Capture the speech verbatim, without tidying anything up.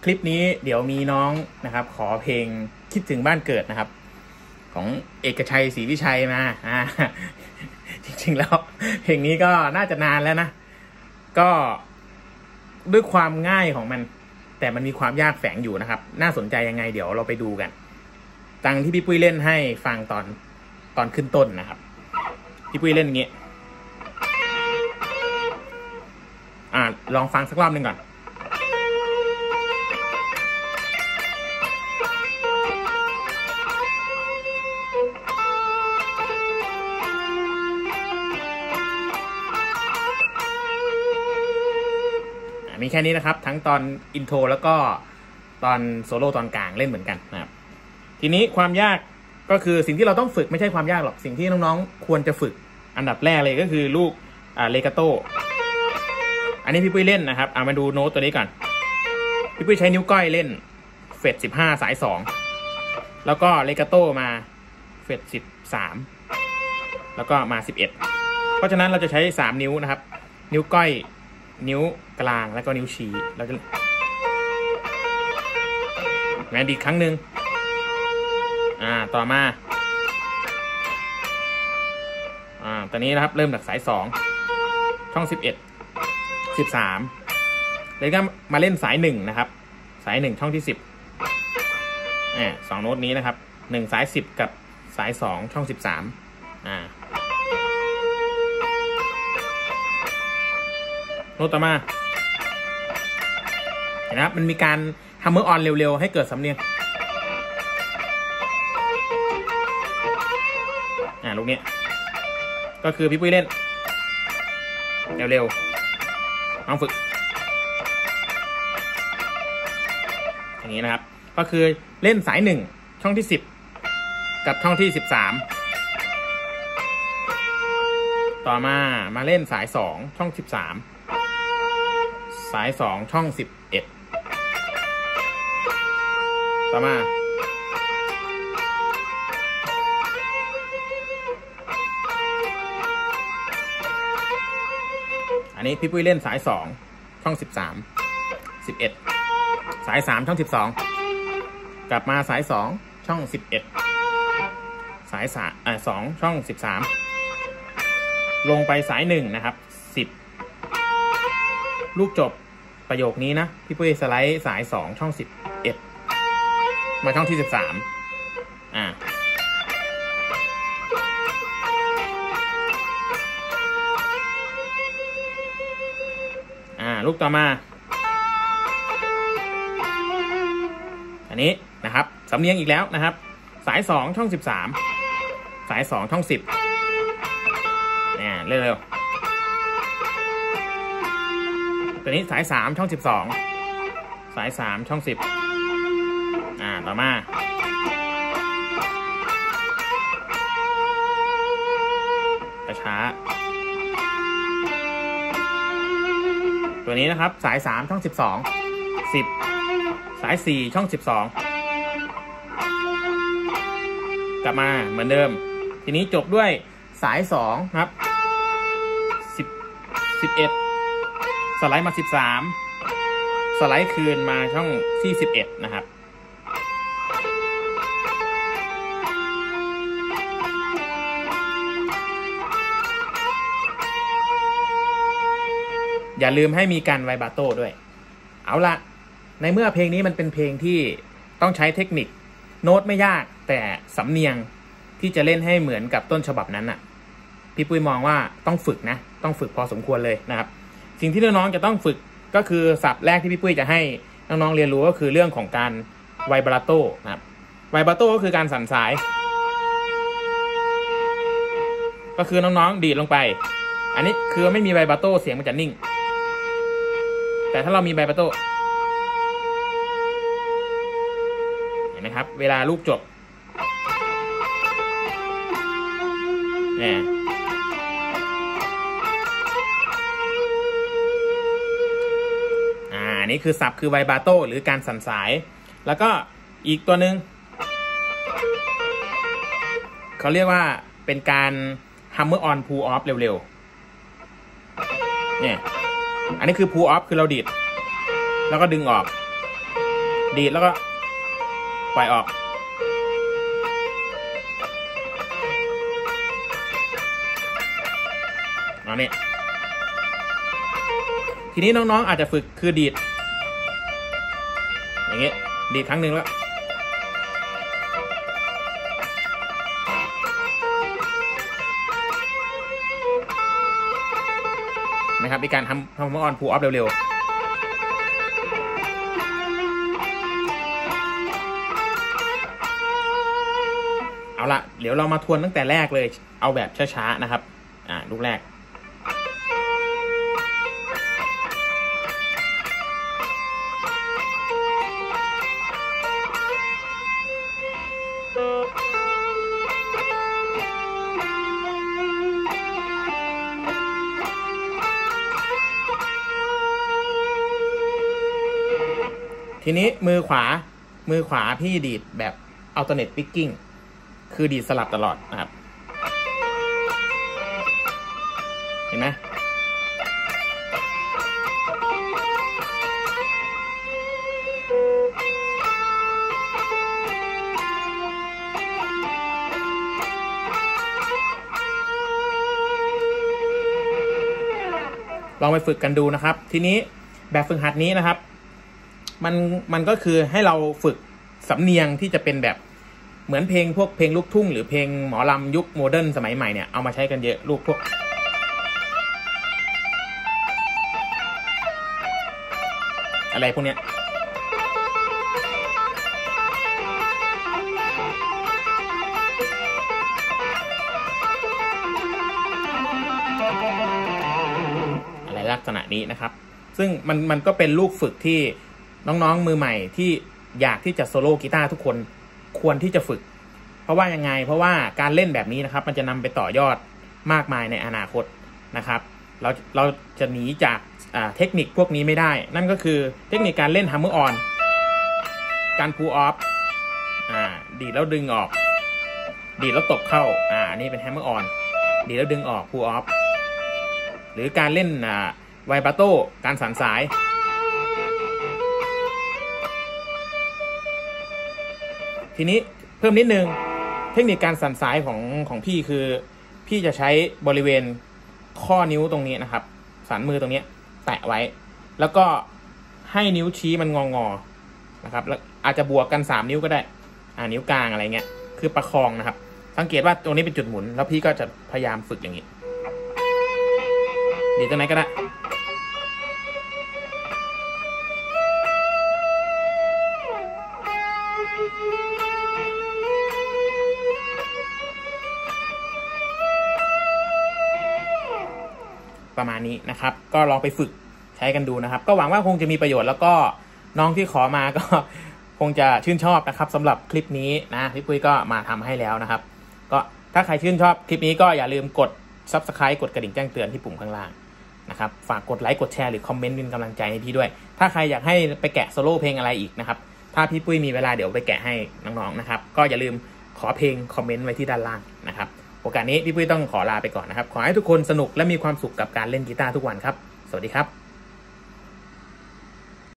ลิปนี้เดี๋ยวมีน้องนะครับขอเพลงคิดถึงบ้านเกิดนะครับของเอกชัยศรีวิชัยมาอ่าจริงๆแล้วเพลงนี้ก็น่าจะนานแล้วนะก็ด้วยความง่ายของมันแต่มันมีความยากแฝงอยู่นะครับน่าสนใจยังไงเดี๋ยวเราไปดูกันตังที่พี่ปุ้ยเล่นให้ฟังตอนตอนขึ้นต้นนะครับพี่ปุ้ยเล่นอย่างงี้อ่าลองฟังสักรอบหนึ่งก่อนมีแค่นี้นะครับทั้งตอนอินโทรแล้วก็ตอนโซโล่ตอนกลางเล่นเหมือนกันนะครับทีนี้ความยากก็คือสิ่งที่เราต้องฝึกไม่ใช่ความยากหรอกสิ่งที่น้องๆควรจะฝึกอันดับแรกเลยก็คือลูกอ่าเลกาโตอันนี้พี่ปุ้ยเล่นนะครับเอามาดูโน้ตตัวนี้ก่อนพี่ปุ้ยใช้นิ้วก้อยเล่นเฟดสิบห้าสายสองแล้วก็เลกาโตมาเฟดสิบสามแล้วก็มาสิบเอ็ดเพราะฉะนั้นเราจะใช้สามนิ้วนะครับนิ้วก้อยนิ้วกลางแล้วก็นิ้วชี้เราจะแมนดีครั้งหนึ่งอ่าต่อมาอ่าตอนนี้นะครับเริ่มจากสายสองช่องสิบเอ็ดสิบสามเลยก็มาเล่นสายหนึ่งนะครับสายหนึ่งช่องที่สิบอ่าสองโน้ตนี้นะครับหนึ่งสายสิบกับสายสองช่องสิบสามอ่าโน้ตต่อมาเห็นนะครับมันมีการฮัมเมอร์ออนเร็วๆให้เกิดสำเนียงอ่าลูกนี้ก็คือพี่ปุ้ยเล่นเร็วๆลองฝึกอย่างนี้นะครับก็คือเล่นสายหนึ่งช่องที่สิบกับช่องที่สิบสามต่อมามาเล่นสายสองช่องสิบสามสายสองช่องสิบเอ็ดต่อมาอันนี้พี่ปุ้ยเล่นสายสองช่องสิบสามสิบเอ็ดสายสามช่องสิบสองกลับมาสายสองช่องสิบเอ็ดสายสามอ่าสองช่องสิบสามลงไปสายหนึ่งนะครับสิบลูกจบประโยคนี้นะพี่ปุ้ยสไลด์สายสองช่องสิบเอ็ดมาช่องที่สิบสามอ่าอ่าลูกต่อมาอันนี้นะครับสำเนียงอีกแล้วนะครับสายสองช่องสิบสามสายสองช่องสิบเนี่ยเร็วๆตัวนี้สายสามช่องสิบสองสายสามช่องสิบอ่าต่อมาช้าตัวนี้นะครับสายสามช่องสิบสองสิบสายสี่ช่องสิบสองกลับมาเหมือนเดิมทีนี้จบด้วยสายสองครับสิบสิบเอ็ดสไลด์มาสิบสามสไลด์คืนมาช่องที่สิบเอ็ดนะครับอย่าลืมให้มีการไวบราโต้ด้วยเอาละในเมื่อเพลงนี้มันเป็นเพลงที่ต้องใช้เทคนิคโน้ตไม่ยากแต่สำเนียงที่จะเล่นให้เหมือนกับต้นฉบับนั้นน่ะพี่ปุ้ยมองว่าต้องฝึกนะต้องฝึกพอสมควรเลยนะครับสิ่งที่น้องๆจะต้องฝึกก็คือศัพท์แรกที่พี่ปุ้ยจะให้น้องๆเรียนรู้ก็คือเรื่องของการไวบราโต้นะครับไวบราโต้ก็คือการสั่นสายก็คือน้องๆดีดลงไปอันนี้คือไม่มีไวบราโต้เสียงมันจะนิ่งแต่ถ้าเรามีไวบราโต้เห็นไหมครับเวลาลูกจบเนี่ยอ่านี่คือศัพท์คือไวบราโต้หรือการสั่นสายแล้วก็อีกตัวหนึ่งเขาเรียกว่าเป็นการ hammer on pull off เร็วๆเนี่ยอันนี้คือ pull off คือเราดีดแล้วก็ดึงออกดีดแล้วก็ปล่อยออกเอาเนี่ยทีนี้น้องๆอาจจะฝึกคือดีดอย่างเงี้ยดีดครั้งหนึ่งแล้วนะครับมีการทำทำออนพูลออฟเร็วๆเอาละเดี๋ยวเรามาทวนตั้งแต่แรกเลยเอาแบบช้าๆนะครับอ่าลูกแรกทีนี้มือขวามือขวาพี่ดีดแบบ alternate picking คือดีดสลับตลอดนะครับเห็นไหมลองไปฝึกกันดูนะครับทีนี้แบบฝึกหัดนี้นะครับมันมันก็คือให้เราฝึกสำเนียงที่จะเป็นแบบเหมือนเพลงพวกเพลงลูกทุ่งหรือเพลงหมอลำยุคโมเดิร์นสมัยใหม่เนี่ยเอามาใช้กันเยอะลูกพวกอะไรพวกเนี้ยอะไรลักษณะนี้นะครับซึ่งมันมันก็เป็นลูกฝึกที่น้องๆมือใหม่ที่อยากที่จะโซโล่กีตาร์ทุกคนควรที่จะฝึกเพราะว่ายังไงเพราะว่าการเล่นแบบนี้นะครับมันจะนำไปต่อยอดมากมายในอนาคตนะครับเราเราจะหนีจากเทคนิคพวกนี้ไม่ได้นั่นก็คือเทคนิคการเล่นฮัมเมอร์ออนการพูลออฟอ่าดีดแล้วดึงออกดีดแล้วตบเข้าอ่านี่เป็นแฮมเมอร์ออนดีดแล้วดึงออกพูลออฟหรือการเล่นอ่าไวบราโต้การสั่นสายทีนี้เพิ่มนิดนึงเทคนิคการสั่นสายของของพี่คือพี่จะใช้บริเวณข้อนิ้วตรงนี้นะครับสันมือตรงนี้แตะไว้แล้วก็ให้นิ้วชี้มันงองอนะครับแล้วอาจจะบวกกันสามนิ้วก็ได้อ่านิ้วกลางอะไรเงี้ยคือประคองนะครับสังเกตว่าตรงนี้เป็นจุดหมุนแล้วพี่ก็จะพยายามฝึกอย่างนี้ดีตรงไหนก็ได้ประมาณนี้นะครับก็ลองไปฝึกใช้กันดูนะครับก็หวังว่าคงจะมีประโยชน์แล้วก็น้องที่ขอมาก็คงจะชื่นชอบนะครับสำหรับคลิปนี้นะพี่ปุ้ยก็มาทำให้แล้วนะครับก็ถ้าใครชื่นชอบคลิปนี้ก็อย่าลืมกด ซับสไครบ์ กดกระดิ่งแจ้งเตือนที่ปุ่มข้างล่างนะครับฝากกดไลค์กดแชร์หรือคอมเมนต์เป็นกำลังใจให้พี่ด้วยถ้าใครอยากให้ไปแกะโซโล่เพลงอะไรอีกนะครับถ้าพี่ปุ้ยมีเวลาเดี๋ยวไปแกะให้น้องๆนะครับก็อย่าลืมขอเพลงคอมเมนต์ไว้ที่ด้านล่างนะครับโอกาสนี้พี่ปุ้ยต้องขอลาไปก่อนนะครับขอให้ทุกคนสนุกและมีความสุขกับการเล่นกีตาร์ทุกวันครับสวัสดีครับ